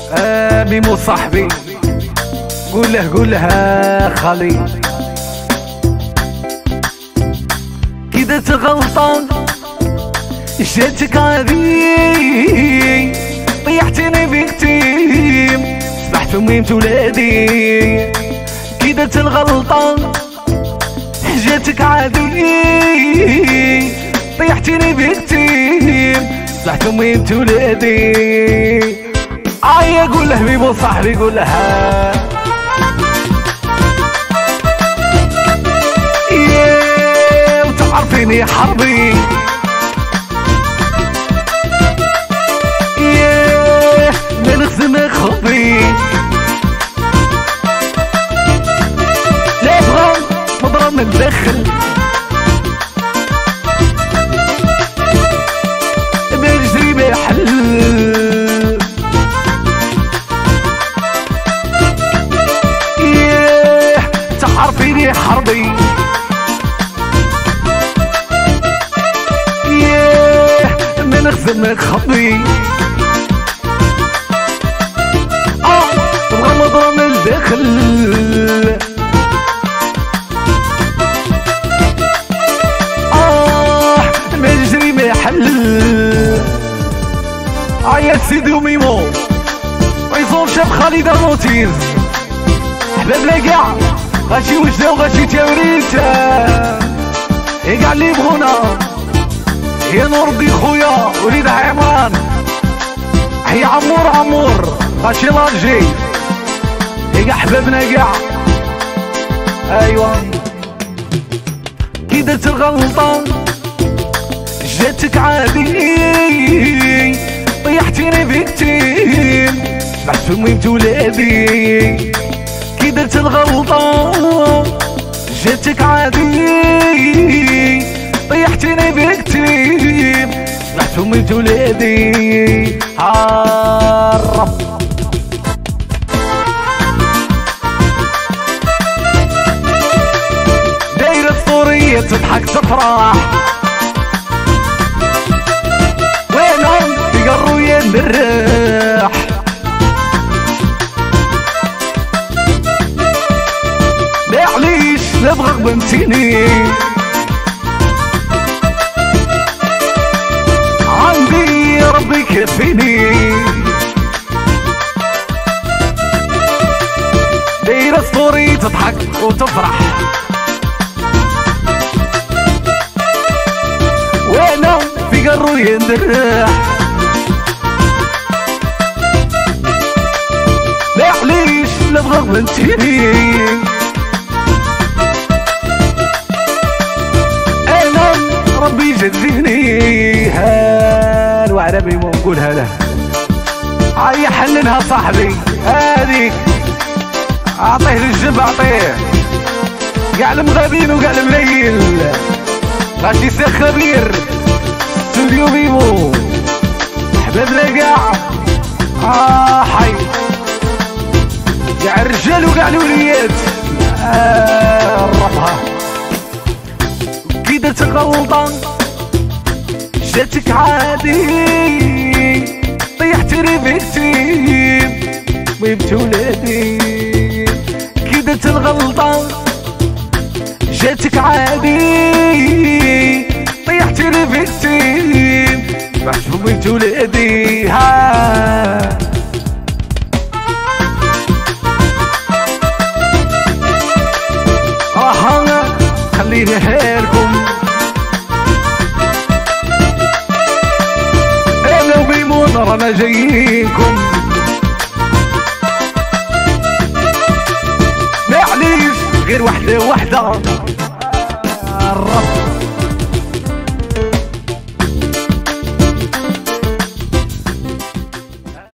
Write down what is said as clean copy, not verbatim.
ميمو صاحبي قول له خالي كده تغلطان جاتك عادي طيحتني بكتيم سبحت وميمت ولادي كده تغلطان جاتك عادي طيحتني بكتيم سبحت وميمت ولادي عيا قول له ميمو صاحبي قول لها وتعرفيني حربي من غزن خبي لا بغام مضرب من الداخل بنجري بحل تعرفيني حربي من غزن خبي تبغى مضرب من الداخل بنجري بحل عيا سيدي وميمو ويصور شاب خالد الموتيز حبابنا كاع غاشي وجده وغاشي تاوريتا كاع اللي يبغونا يا نور الدين خويا وليد عمران هي عمور غاشي لارجي كاع حبابنا كاع ايوا كي درت الغلطة جاتك عادي طيحتيني بكتيم بعد في ميمت ولادي كي درت الغلطة جاتك عادي طيحتيني بكتيم بعد في ميمت ولادي عرف دايرة الصورية تضحك تفرح وينهم يقروا ينرح معليش نبغى بنتيني عندي ربي كفيني دايرة ستوري تضحك وتفرح وينهم في قروا يندرح معليش نبغى بنتيني ربي يجزيني هان وعربي مو نقولها له عيا حللها صاحبي هذيك اعطيه للجب اعطيه كاع المغابين وكاع المليل غاشي سي خبير استوديو ميمو حبابنا كاع حي كاع الرجال وكاع الوليات ربها كي درت غلطة جاتك عادي طيحتني بكتيم ميمت ولادي كي درت الغلطة جاتك عادي طيحتني بكتيم بعد ميمت ولادي ها خليني هيركم انا وميمون رانا جايينكم معليش غير وحده الرب